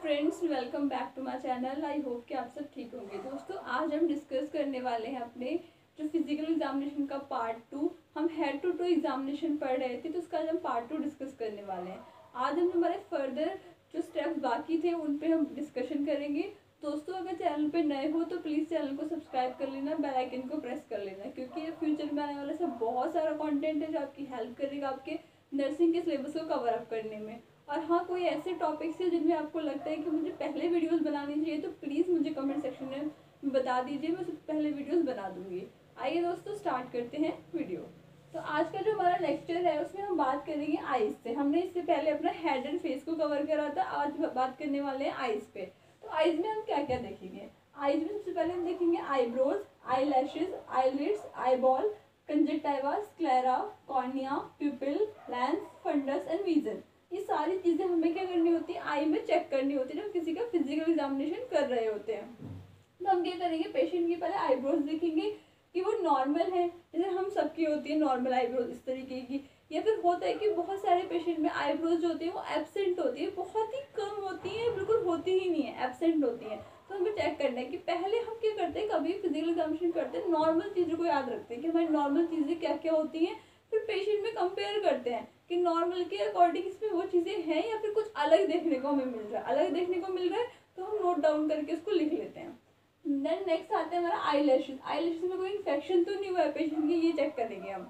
Friends, welcome back to my channel. I hope कि आप सब ठीक होंगे। दोस्तों, आज हम डिस्कस करने वाले हैं अपने जो फिजिकल एग्जामिनेशन का पार्ट 2। हम हेड टू टू एग्जामिनेशन पढ़ रहे थे, तो उसका आज हम पार्ट 2 डिस्कस करने वाले हैं। आज हम हमारे फर्दर जो स्टेप्स बाकी थे उन पे हम डिस्कशन करेंगे। दोस्तों, अगर चैनल पे नए हो तो प्लीज़ चैनल को सब्सक्राइब कर लेना, बेल आइकन को प्रेस कर लेना, क्योंकि ये फ्यूचर में आने वाला सब बहुत सारा कंटेंट है जो आपकी हेल्प करेगा आपके नर्सिंग के सिलेबस को कवर अप करने में। और हाँ, कोई ऐसे टॉपिक्स है जिनमें आपको लगता है कि मुझे पहले वीडियोस बनानी चाहिए तो प्लीज़ मुझे कमेंट सेक्शन में बता दीजिए, मैं उससे पहले वीडियोस बना दूंगी। आइए दोस्तों, स्टार्ट करते हैं वीडियो। तो आज का जो हमारा लेक्चर है उसमें हम बात करेंगे आइज़ से। हमने इससे पहले अपना हेड एंड फेस को कवर करा था, आज बात करने वाले हैं आइज़ पे। तो आइज़ में हम क्या क्या देखेंगे? आइज़ में सबसे पहले हम देखेंगे eyebrows, eyelashes, eyelids, eyeball, conjunctiva, sclera, cornea, pupil, lens, fundus and vision. ये सारी चीज़ें हमें क्या करनी होती है? आई में चेक करनी होती है जब किसी का फिजिकल एग्जामिनेशन कर रहे होते हैं। तो हम क्या करेंगे? पेशेंट की पहले आईब्रोज देखेंगे कि वो नॉर्मल है, जैसे हम सबकी होती है नॉर्मल आईब्रोज इस तरीके की, या फिर होता है कि बहुत सारे पेशेंट में आईब्रोज जो होती है वो एब्सेंट होती है, बहुत ही कम होती है, बिल्कुल होती ही नहीं है, एब्सेंट होती है। तो हमें चेक करना है कि पहले हम क्या करते हैं, कभी फिजिकल एग्जामिनेशन करते हैं नॉर्मल चीज़ों को याद रखते हैं कि हमारी नॉर्मल चीज़ें क्या क्या होती हैं, फिर पेशेंट में कंपेयर करते हैं कि नॉर्मल के अकॉर्डिंग इसमें वो चीज़ें हैं या फिर कुछ अलग देखने को हमें मिल रहा है। अलग देखने को मिल रहा है तो हम नोट डाउन करके उसको लिख लेते हैं। देन नेक्स्ट आता है हमारा आई लैशेज। आई लैशेज में कोई इन्फेक्शन तो नहीं हुआ है पेशेंट की, ये चेक करेंगे हम।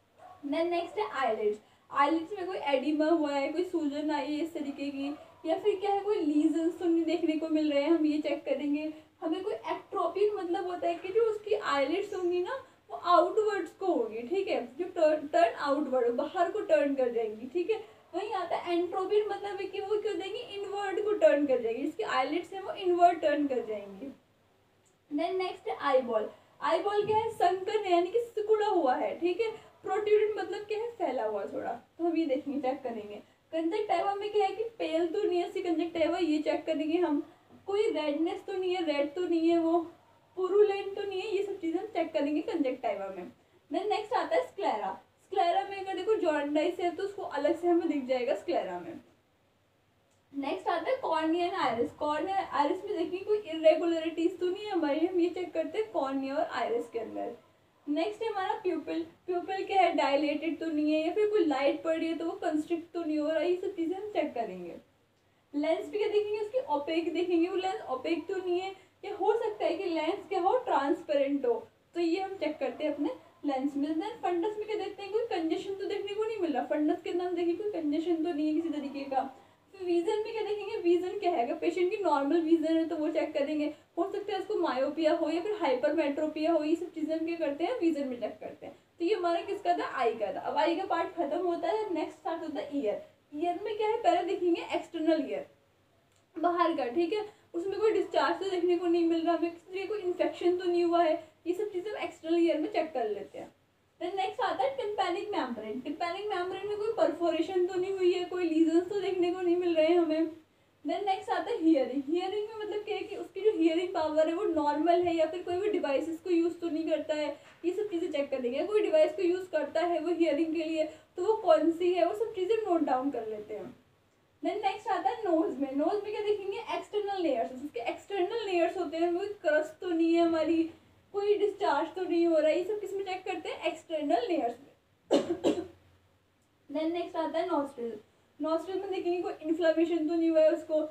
देन नेक्स्ट है आईलिड्स। आईलिड्स में कोई एडिमा हुआ है, कोई सूजन आई है इस तरीके की, या फिर क्या है, कोई लीजन्स तो नहीं देखने को मिल रहे हैं, हम ये चेक करेंगे। हमें कोई एक्ट्रोपिक मतलब होता है कि जो उसकी आईलिड्स होंगी ना वो आउटवर्ड्स को होगी, ठीक है, जो टर्न आउटवर्ड, बाहर को टर्न कर जाएंगी, ठीक है। वहीं आता है एंट्रोपिक, मतलब है कि वो क्यों देंगी, इनवर्ड को टर्न कर जाएगी, जिसकी आईलिड्स है वो इनवर्ड टर्न कर जाएंगी। देन नेक्स्ट है आईबॉल। आईबॉल क्या है? संकन है, यानी कि सिकुड़ा हुआ है, ठीक है। प्रोट्रूडेड मतलब क्या है? फैला हुआ थोड़ा। तो हम ये देखेंगे, चेक करेंगे। कंजक्टिवा में क्या है कि पेल तो नहीं है कंजक्टिवा, ये चेक करेंगे हम। कोई रेडनेस तो नहीं है, रेड तो नहीं है, वो पुरुलेंट तो नहीं है, ये सब चीजें हम चेक करेंगे कंजक्टिवा में। देन नेक्स्ट आता है स्क्लेरा। स्क्लेरा में अगर देखो जॉन्डाइस है तो उसको अलग से हमें दिख जाएगा स्क्लेरा में। नेक्स्ट आता है cornea and iris. Cornea iris में देखिए कोई इरेगुलरिटीज तो नहीं है हमारी, हम ये चेक करते हैं कॉर्निया और आइरिस के अंदर। नेक्स्ट है हमारा प्यूपिल। प्यूपिल क्या है? डायलेटेड तो नहीं है, या फिर कोई लाइट पड़ रही है तो वो कंस्ट्रिक्ट तो नहीं हो रहा है, ये सब चीजें हम चेक करेंगे। लेंस भी क्या देखेंगे? उसकी ओपेक देखेंगे, वो लेंस ओपेक तो नहीं है, या हो सकता है कि लेंस क्या हो, ट्रांसपेरेंट हो, तो ये हम चेक करते हैं अपने लेंस में। देन फंडस में क्या देखते हैं? कोई कंजेशन तो देखने को नहीं मिल रहा, फंडस के अंदर हम देखिए कोई कंजेशन तो नहीं है किसी तरीके का। विजन में क्या देखेंगे? विजन क्या है? अगर पेशेंट की नॉर्मल विजन है तो वो चेक करेंगे, हो सकता है उसको मायोपिया हो या फिर हाइपरमेट्रोपिया हो, ये सब चीजें हम क्या करते हैं? विजन में चेक करते हैं। तो ये हमारा किसका था? आई का था। अब आई का पार्ट खत्म होता है, नेक्स्ट स्टार्ट होता है ईयर। ईयर में क्या है? पहले देखेंगे एक्सटर्नल ईयर, बाहर का, ठीक है। उसमें कोई डिस्चार्ज तो देखने को नहीं मिल रहा, हमें किसी कोई इन्फेक्शन तो नहीं हुआ है, ये सब चीजें हम एक्सटर्नल ईयर में चेक कर लेते हैं। देन नेक्स्ट आता है टिम्पैनिक मेम्ब्रेन। टिम्पैनिक मेम्ब्रेन में कोई परफोरेशन तो नहीं हुई है, कोई लीजन्स तो देखने को नहीं मिल रहे हैं हमें। देन नेक्स्ट आता है हियरिंग। हियरिंग में मतलब क्या है कि उसकी जो हियरिंग पावर है वो नॉर्मल है, या फिर कोई भी डिवाइसेस को यूज तो नहीं करता है, ये सब चीजें चेक करेंगे। कोई डिवाइस को यूज करता है वो हियरिंग के लिए तो वो कौन सी है, वो सब चीजें नोट डाउन कर लेते हैं। देन नेक्स्ट आता है नोज में। नोज में क्या देखेंगे? External layers. उसके एक्सटर्नल लेयर्स होते हैं, कोई क्रस्ट तो नहीं है हमारी, कोई डिस्चार्ज तो नहीं हो रहा है, ये सब किस में चेक करते हैं? एक्सटर्नल लेयर्स में। देन नेक्स्ट आता है नॉस्ट्रिल। नॉस्ट्रिल में देखेंगे कोई इन्फ्लेमेशन तो नहीं हुआ है उसको।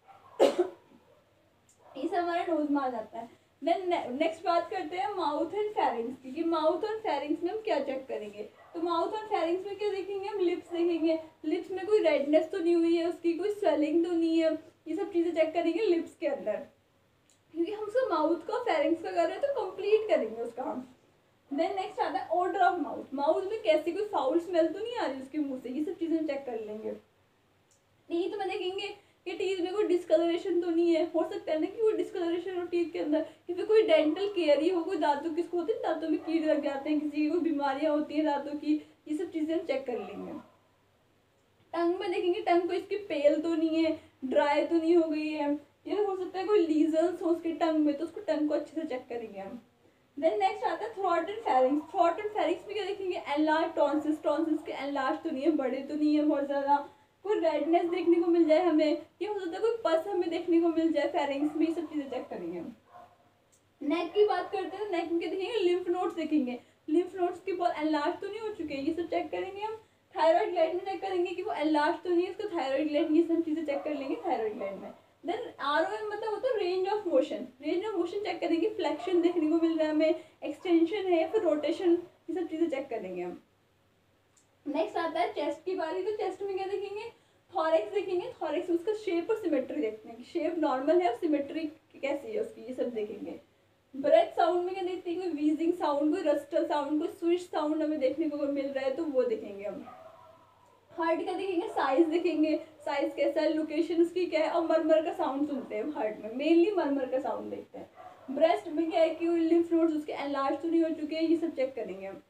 ये सब हमारा नोज में आ जाता है। देन नेक्स्ट बात करते हैं माउथ एंड फेरिंग्स की, कि माउथ और फेरिंग्स में हम क्या चेक करेंगे। तो माउथ और फेरिंग्स में क्या देखेंगे? हम लिप्स देखेंगे। लिप्स में कोई रेडनेस तो नहीं हुई है उसकी, कोई स्वेलिंग तो नहीं है, ये सब चीजें चेक करेंगे लिप्स के अंदर, क्योंकि हम उसका माउथ का फेरिंग्स का कर रहे हैं तो कंप्लीट करेंगे उसका हम। देन नेक्स्ट आता है ऑर्डर ऑफ माउथ। माउथ में कैसी कोई फाउल स्मेल तो नहीं आ रही उसके मुंह से, ये सब चीजें चेक कर लेंगे। टीथ में देखेंगे कि टीथ में कोई डिस्कलरेशन तो नहीं है, हो सकता है ना कि कोई डिस्कलरेशन हो टीथ के अंदर, या फिर कोई डेंटल केयर ही हो, कोई दांतों किसको होती है, दांतों में कीड़े लग जाते हैं, किसी की कोई बीमारियां होती हैं दांतों की, ये सब चीजें हम चेक कर लेंगे। टंग में देखेंगे, टंग को इसकी पेल तो नहीं है, ड्राई तो नहीं हो गई है, या हो सकता है कोई लीजन्स हो उसके टंग में, तो उसको टंग को अच्छे से चेक करेंगे हम। देन नेक्स्ट आता है throat and pharynx. Throat and pharynx में क्या देखेंगे? Enlarge tonsils. टॉन्सिल्स के एनलार्ज तो नहीं है, बड़े तो नहीं है बहुत ज्यादा, कोई रेडनेस देखने को मिल जाए हमें, या हो सकता है कोई पस हमें देखने को मिल जाए फेरिंग्स में, ये सब चीज़ें चेक करेंगे हम। नेक की बात करते हैं, नेक में क्या देखेंगे, लिम्फ नोड्स देखेंगे, लिम्फ नोड्स की बहुत एनलार्ज तो नहीं हो चुके हैं, ये सब चेक करेंगे हम। थायराइड ग्लैंड में चेक करेंगे कि वो एनलार्ज तो नहीं है, उसका थायराइड ग्लैंड, ये सब चीज़ें चेक कर लेंगे थायराइड ग्लैंड में। देन ROM मतलब होता है range of motion, range of motion check करेंगे, फ्लेक्शन देखने को मिल रहा है हमें, एक्सटेंशन है या फिर रोटेशन, ये सब चीज़ें चेक करेंगे हम। नेक्स्ट आता है चेस्ट की बारी, तो चेस्ट में क्या देखेंगे, थॉरेक्स देखेंगे, थॉरेक्स उसका शेप और सिमेट्री देखते हैं कि शेप नॉर्मल है और सिमेट्री कैसी है उसकी, ये सब देखेंगे। ब्रेथ साउंड में क्या देखते हैं, कोई वीजिंग साउंड, कोई रस्टल साउंड, कोई स्विश साउंड हमें देखने को मिल रहा है तो वो देखेंगे हम। हार्ट का देखेंगे, साइज देखेंगे, साइज कैसा है, लोकेशन उसकी क्या है, और मरमर का साउंड सुनते हैं हार्ट में, मेनली मरमर का साउंड देखते हैं। ब्रेस्ट में क्या है कि लिम्फ नोड्स उसके एनलार्ज तो नहीं हो चुके हैं, ये सब चेक करेंगे हम।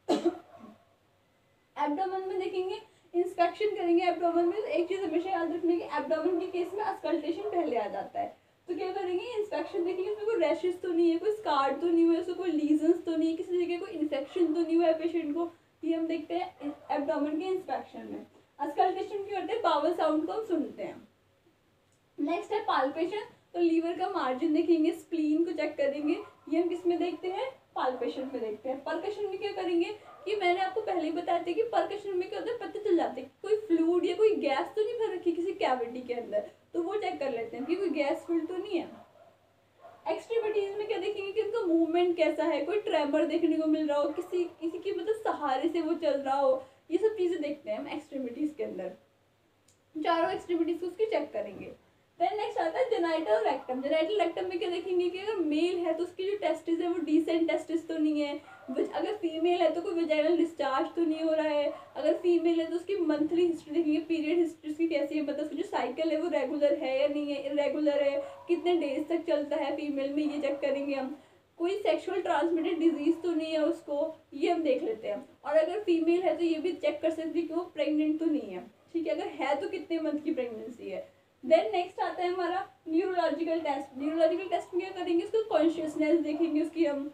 एब्डोमेन में देखेंगे, इंस्पेक्शन करेंगे एब्डोमेन में, तो एक चीज हमेशा याद रखने की, एब्डोमेन के केस में अस्कल्टेशन पहले आ जाता है, तो क्या करेंगे, इंस्पेक्शन देखेंगे उसमें कोई रैशेस तो नहीं है, कोई स्कार तो नहीं हुआ, उसको कोई लीजन्स तो नहीं है, किसी जगह कोई इन्फेक्शन तो नहीं हुआ है पेशेंट को, ये हम देखते हैं एब्डोमेन के इंस्पेक्शन में। अस्कल्टेशन क्या करते हैं, बावल साउंड को हम सुनते हैं। नेक्स्ट है पाल्पेशन, तो लीवर का मार्जिन देखेंगे, स्प्लीन को चेक करेंगे, ये हम किस में देखते हैं, पाल्पेशन में देखते हैं। परकशन में क्या करेंगे कि मैंने आपको पहले ही बताया था कि परकशन में क्या होता है, पता चल जाता है कोई फ्लूइड या कोई गैस तो नहीं भर रखी किसी कैविटी के अंदर, तो वो चेक कर लेते हैं कि कोई गैस फिल तो नहीं है। एक्सट्रीमिटीज में क्या देखेंगे कि उनका मूवमेंट कैसा है, कोई ट्रेमर देखने को मिल रहा हो, किसी किसी की मतलब सहारे से वो चल रहा हो, ये सब चीजें देखते हैं हम एक्सट्रीमिटीज के अंदर, चारों एक्सट्रीमिटीज को उसकी चेक करेंगे। देन नेक्स्ट आता है जेनाइटल रेक्टम, जेनाइटल रेक्टम में क्या देखेंगे कि अगर मेल है तो उसकी जो टेस्टिस है वो डिसेंट टेस्टिस तो नहीं है, अगर फीमेल है तो कोई वेजाइनल डिस्चार्ज तो नहीं हो रहा है, अगर फीमेल है तो उसकी मंथली हिस्ट्री देखेंगे, पीरियड हिस्ट्री उसकी कैसी है, मतलब उसकी जो साइकिल है वो रेगुलर है या नहीं है, इरेगुलर है, कितने डेज तक चलता है फीमेल में, ये चेक करेंगे हम। कोई सेक्सुअल ट्रांसमिटेड डिजीज तो नहीं है उसको, ये हम देख लेते हैं। और अगर फीमेल है तो ये भी चेक कर सकते हैं कि वो प्रेग्नेंट तो नहीं है, ठीक है, अगर है तो कितने मंथ की प्रेगनेंसी है। देन नेक्स्ट आता है हमारा न्यूरोलॉजिकल टेस्ट, न्यूरोलॉजिकल टेस्ट में क्या करेंगे, उसको कॉन्शियसनेस देखेंगे उसकी हम,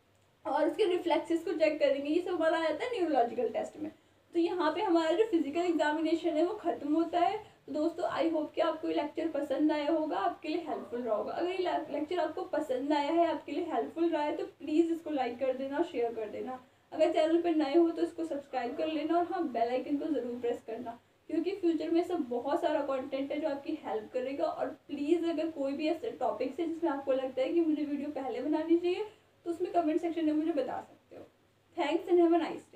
और उसके रिफ्लेक्सेस को चेक करेंगे, ये सब हमारा आता है न्यूरोलॉजिकल टेस्ट में। तो यहाँ पे हमारा जो फिजिकल एग्जामिनेशन है वो खत्म होता है। तो दोस्तों आई होप कि आपको ये लेक्चर पसंद आया होगा, आपके लिए हेल्पफुल रहा होगा। अगर ये लेक्चर आपको पसंद आया है, आपके लिए हेल्पफुल रहा है, तो प्लीज़ इसको लाइक कर देना और शेयर कर देना। अगर चैनल पर नए हो तो इसको सब्सक्राइब कर लेना, और हाँ बेल आइकन को ज़रूर प्रेस करना, क्योंकि फ्यूचर में सब बहुत सारा कंटेंट है जो आपकी हेल्प करेगा। और प्लीज़ अगर कोई भी ऐसे टॉपिक्स है जिसमें आपको लगता है कि मुझे वीडियो पहले बनानी चाहिए, तो उसमें कमेंट सेक्शन में मुझे बता सकते हो। Thanks and have a nice